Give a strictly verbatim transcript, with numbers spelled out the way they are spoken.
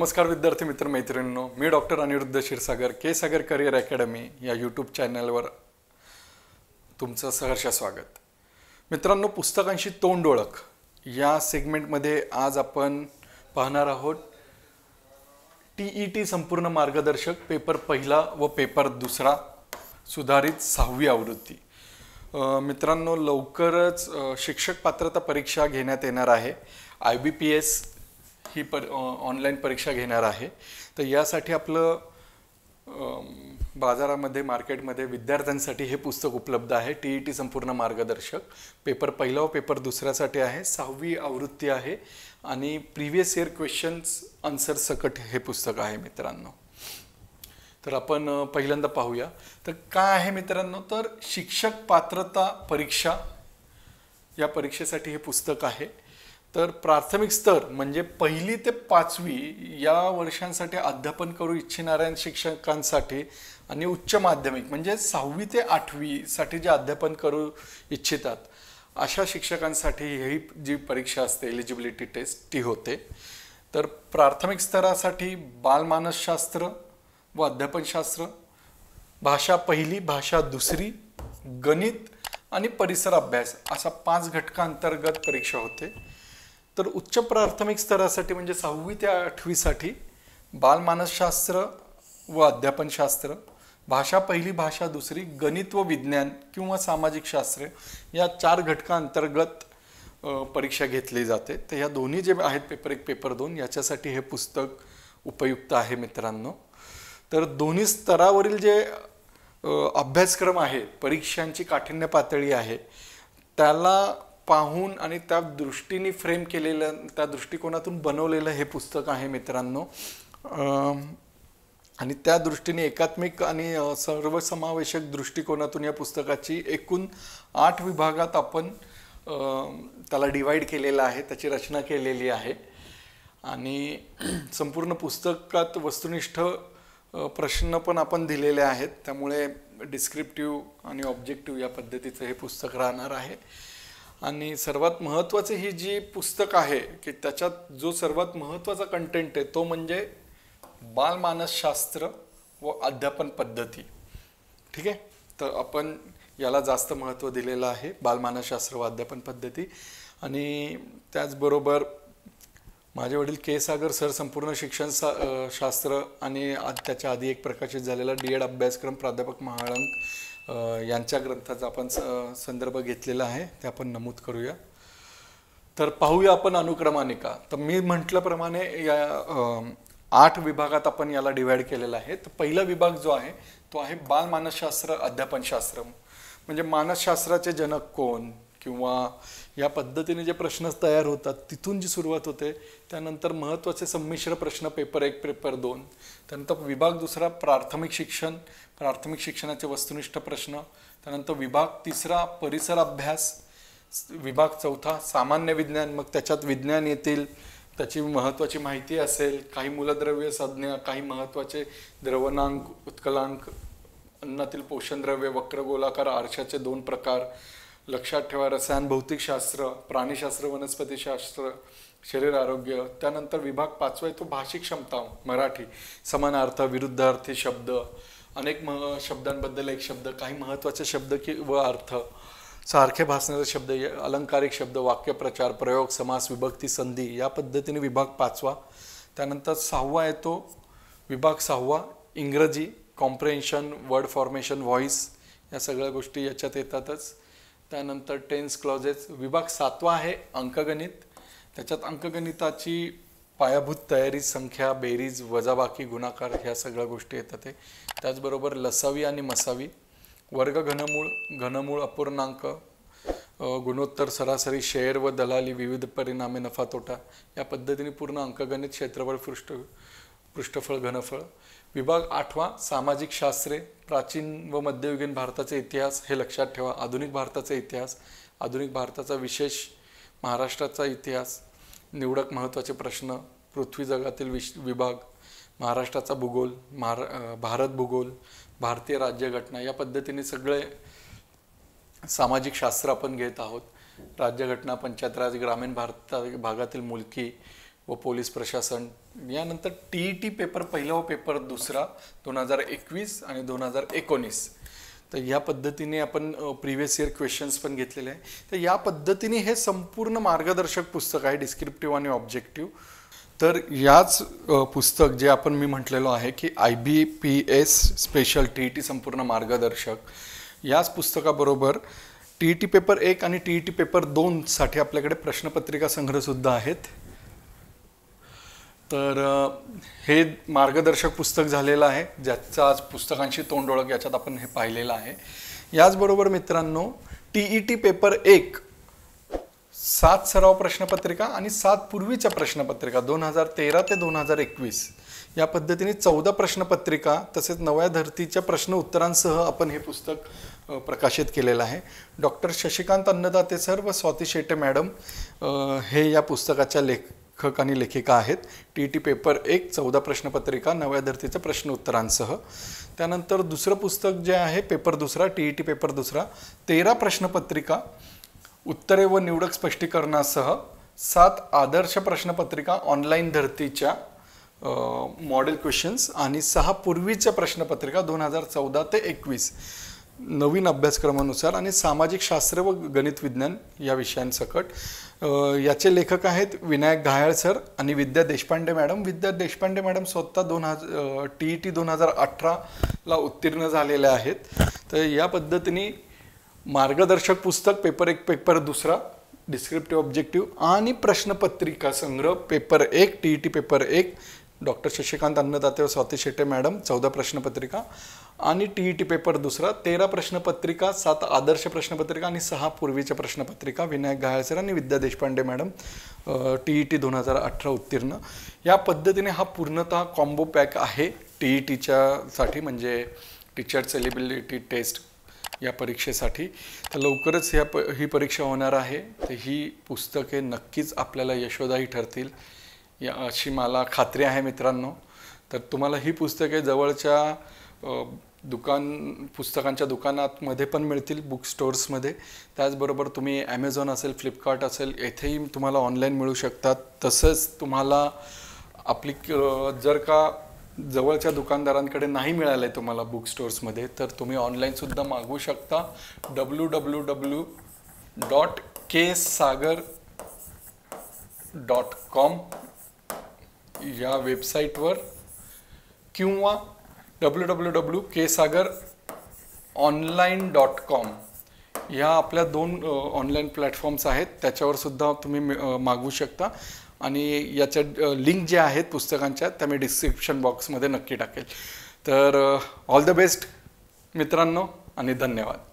नमस्कार विद्यार्थी मित्र मैत्रिणींनो, मी doctor Aniruddha Kshirsagar K Sagar career academy या यूट्यूब चॅनलवर तुमचं सहर्ष स्वागत. मित्रांनो, पुस्तकांशी तोंड ओळख या सेगमेंटमध्ये आज आपण पाहणार आहोत टीईटी संपूर्ण मार्गदर्शक पेपर पहिला व पेपर दुसरा सुधारित सहावी आवृत्ती. मित्रांनो, लवकरच शिक्षक पात्रता परीक्षा घेण्यात येणार आहे. आय बी पी एस ही पर ऑनलाईन परीक्षा घेणार आहे. तर यासाठी आपलं बाजारामध्ये मार्केटमध्ये विद्यार्थ्यांसाठी हे पुस्तक उपलब्ध आहे. टी ई टी संपूर्ण मार्गदर्शक पेपर पहिला व पेपर दुसऱ्यासाठी आहे. सहावी आवृत्ती आहे आणि प्रिव्हियस इयर क्वेश्चन्स आन्सर सकट हे पुस्तक आहे मित्रांनो. तर आपण पहिल्यांदा पाहूया तर काय आहे मित्रांनो. तर शिक्षक पात्रता परीक्षा या परीक्षेसाठी हे पुस्तक आहे. तर प्राथमिक स्तर म्हणजे पहिली ते पाचवी या वर्षांसाठी अध्यापन करू इच्छिणाऱ्या शिक्षकांसाठी आणि उच्च माध्यमिक म्हणजे सहावी ते आठवी साठी जे अध्यापन करू इच्छितात अशा शिक्षकांसाठी ही जी परीक्षा असते एलिजिबिलिटी टेस्ट ती होते. तर प्राथमिक स्तरासाठी बालमानसशास्त्र व अध्यापनशास्त्र, भाषा पहिली, भाषा दुसरी, गणित आणि परिसर अभ्यास असा पाच घटकांतर्गत परीक्षा होते. तर उच्च प्राथमिक स्तरासाठी म्हणजे सहावी ते आठवी साठी बालमानसशास्त्र व अध्यापनशास्त्र, भाषा पहिली, भाषा दुसरी, गणित व विज्ञान किंवा सामाजिक शास्त्र या चार घटकांतर्गत परीक्षा घेतली जाते. तर या दोन्ही जे आहेत पेपर एक पेपर दोन याच्यासाठी हे पुस्तक उपयुक्त आहे मित्रांनो. तर दोन्ही स्तरावरील जे अभ्यासक्रम आहे, परीक्षांची काठिण्य पातळी आहे त्याला पाहून आणि त्या दृष्टीने फ्रेम केलेलं, त्या दृष्टिकोनातून बनवलेलं हे पुस्तक आहे मित्रांनो. आणि त्या दृष्टीने एकात्मिक आणि सर्वसमावेशक दृष्टिकोनातून या पुस्तकाची एकूण आठ विभागात आपण त्याला डिवाइड केलेलं आहे, त्याची रचना केलेली आहे. आणि संपूर्ण पुस्तकात वस्तुनिष्ठ प्रश्न पण आपण दिलेले आहेत. त्यामुळे डिस्क्रिप्टिव्ह आणि ऑब्जेक्टिव्ह या पद्धतीचं हे पुस्तक राहणार आहे. आणि सर्वात महत्त्वाचे ही जी पुस्तक आहे की त्याच्यात जो सर्वात महत्त्वाचा कंटेंट आहे तो म्हणजे बालमानसशास्त्र व अध्यापन पद्धती. ठीक आहे, तर आपण याला जास्त महत्त्व दिलेलं आहे, बालमानसशास्त्र व अध्यापन पद्धती. आणि त्याचबरोबर माझे वडील के सागर सर संपूर्ण शिक्षण शास्त्र आणि त्याच्या आधी एक प्रकाशित झालेला डी एड अभ्यासक्रम प्राध्यापक महाळंक यांच्या ग्रंथाचा आपण संदर्भ घेतलेला आहे, ते आपण नमूद करूया. तर पाहूया आपण अनुक्रमानिका. तर मी म्हटल्याप्रमाणे या आठ विभागात आपण याला डिवाइड केलेला आहे. तर पहिला विभाग जो आहे तो आहे बालमानसशास्त्र अध्यापनशास्त्र. म्हणजे मानसशास्त्राचे जनक कोण किंवा या पद्धतीने जे प्रश्न तयार होतात तिथून जी सुरुवात होते. त्यानंतर महत्त्वाचे संमिश्र प्रश्न पेपर एक पेपर दोन. त्यानंतर विभाग दुसरा प्राथमिक शिक्षण, प्राथमिक शिक्षणाचे वस्तुनिष्ठ प्रश्न. त्यानंतर विभाग तिसरा परिसर अभ्यास, विभाग चौथा सामान्य विज्ञान. मग त्याच्यात विज्ञान येतील, त्याची महत्त्वाची माहिती असेल, काही मूलद्रव्य संज्ञा, काही महत्त्वाचे द्रवणांक, उत्कलांक, अन्नातील पोषणद्रव्य, वक्रगोलाकार आरशाचे दोन प्रकार लक्षात ठेवा, रसायन भौतिकशास्त्र, प्राणीशास्त्र, वनस्पतीशास्त्र, शरीर आरोग्य. त्यानंतर विभाग पाचवा आहे तो भाषिक क्षमता मराठी, समानार्थ, विरुद्धार्थी शब्द, अनेक मह शब्दांबद्दल एक शब्द, काही महत्त्वाचे शब्द की व अर्थ, सारखे भासणारे शब्द, अलंकारिक शब्द, वाक्यप्रचार, प्रयोग, समास, विभक्ती, संधी या पद्धतीने विभाग पाचवा. त्यानंतर सहावा आहे तो विभाग सहावा इंग्रजी, कॉम्प्रेन्शन, वर्ड फॉर्मेशन, व्हॉइस या सगळ्या गोष्टी याच्यात येतातच. त्यानंतर टेन्स क्लॉजेस. विभाग सातवा आहे अंकगणित. त्याच्यात अंकगणिताची पायाभूत तयारी, संख्या, बेरीज, वजाबाकी, गुणाकार ह्या सगळ्या गोष्टी येतात. त्याचबरोबर लसावी आणि मसावी, वर्ग, घनमूळ, घनमूळ, अपूर्णांक, गुणोत्तर, सरासरी, शेअर व दलाली, विविध परिणामे, नफा तोटा या पद्धतीने पूर्ण अंकगणित, क्षेत्रफळ, पृष्ठ पृष्ठफळ, घनफळ. विभाग आठवा सामाजिक शास्त्रे, प्राचीन व मध्ययुगीन भारताचे इतिहास हे लक्षात ठेवा, आधुनिक भारताचा इतिहास, आधुनिक भारताचा विशेष, महाराष्ट्राचा इतिहास, निवडक महत्त्वाचे प्रश्न, पृथ्वी जगातील विश विभाग, महाराष्ट्राचा भूगोल, महारा भारत भूगोल, भारतीय राज्यघटना या पद्धतीने सगळे सामाजिक शास्त्र आपण घेत आहोत. राज्यघटना, पंचायत राज, ग्रामीण भारता भागातील मुलकी, व पोलीस प्रशासन, यानंतर टी ई टी पेपर पहिला व पेपर दुसरा दोन हजार एकवीस आणि दोन हजार एकोणीस. तर या पद्धतीने आपण प्रिव्हियस इयर क्वेश्चन्स पण घेतलेले आहे. तर या पद्धतीने हे संपूर्ण मार्गदर्शक पुस्तक आहे, डिस्क्रिप्टिव्ह आणि ऑब्जेक्टिव्ह. तर याच पुस्तक जे आपण मी म्हटलेलो आहे की I B P S special T E T संपूर्ण मार्गदर्शक, याच पुस्तकाबरोबर टी ई टी पेपर एक आणि टी ई टी पेपर दोनसाठी आपल्याकडे प्रश्नपत्रिका संग्रहसुद्धा आहेत. तर हे मार्गदर्शक पुस्तक झालेलं आहे, ज्याचा आज पुस्तकांशी तोंड ओळख याच्यात आपण हे पाहिलेलं आहे. याचबरोबर मित्रांनो, टी ई टी पेपर एक सात सराव प्रश्नपत्रिका आणि सात पूर्वीच्या प्रश्नपत्रिका दोन हजार तेरा ते दोन हजार एकवीस या पद्धतीने चौदा प्रश्नपत्रिका तसेच नव्या धर्तीच्या प्रश्न उत्तरांसह आपण हे पुस्तक प्रकाशित केलेलं आहे. डॉक्टर शशिकांत अन्नदाते सर व स्वाती शेटे मॅडम हे या पुस्तकाच्या लेखक आणि लेखिका आहेत. टी ई टी पेपर एक चौदा प्रश्नपत्रिका नव्या धर्तीच्या प्रश्न उत्तरांसह. त्यानंतर दुसरं पुस्तक जे आहे पेपर दुसरा टी ई टी पेपर दुसरा तेरा प्रश्नपत्रिका उत्तरे व निवडक स्पष्टीकरणासह सात आदर्श प्रश्नपत्रिका ऑनलाईन धर्तीच्या मॉडेल क्वेश्चन्स आणि सहा पूर्वीच्या प्रश्नपत्रिका दोन हजार चौदा ते एकवीस नवीन अभ्यासक्रमानुसार आणि सामाजिक शास्त्र व गणित विज्ञान या विषयांसकट. याचे लेखक आहेत विनायक घायाळ सर आणि विद्या देशपांडे मॅडम. विद्या देशपांडे मॅडम स्वतः दोन हजार टी ई टी दोन हजार अठराला उत्तीर्ण झालेल्या आहेत. तर या पद्धतीने मार्गदर्शक पुस्तक पेपर एक पेपर दुसरा डिस्क्रिप्टिव्ह ऑब्जेक्टिव्ह आणि प्रश्नपत्रिका संग्रह पेपर एक टी ई टी पेपर एक डॉक्टर शशिकांत अन्नदाते व स्वाती शेटे मॅडम चौदा प्रश्नपत्रिका आणि टी ई टी पेपर दुसरा तेरा प्रश्नपत्रिका सात आदर्श प्रश्नपत्रिका आणि सहा पूर्वीच्या प्रश्नपत्रिका विनायक घायाळ सर आणि Vidya Deshpande madam T E T दोन हजार अठरा उत्तीर्ण. या पद्धतीने हा पूर्णतः कॉम्बो पॅक आहे टी ई टीच्यासाठी, म्हणजे टीचर्स एलिजिबिलिटी टेस्ट या परीक्षेसाठी. तर लवकरच ह्या प ही परीक्षा होणार आहे. तर ही पुस्तके नक्कीच आपल्याला यशोदायी ठरतील या अशी मला खात्री आहे मित्रांनो. तर तुम्हाला ही पुस्तके जवळच्या दुकान पुस्तकांच्या दुकानातमध्ये पण मिळतील, बुक स्टोर्समध्ये. त्याचबरोबर तुम्ही ॲमेझॉन असेल फ्लिपकार्ट असेल येथेही तुम्हाला ऑनलाईन मिळू शकतात. तसंच तुम्हाला आपली जर का जवळच्या दुकानदारांकडे नाही मिळालं आहे तुम्हाला बुक स्टोर्समध्ये तर तुम्ही ऑनलाईनसुद्धा मागवू शकता. W W W dot K Sagar dot com या वेबसाईटवर किंवा W W W K Sagar online dot com ह्या आपल्या दोन ऑनलाईन प्लॅटफॉर्म्स आहेत, त्याच्यावर सुद्धा तुम्ही मागवू शकता. आणि याच्या लिंक जे आहेत पुस्तकांच्या त्या मी डिस्क्रिप्शन बॉक्समध्ये नक्की टाकेल. तर ऑल द बेस्ट मित्रांनो आणि धन्यवाद.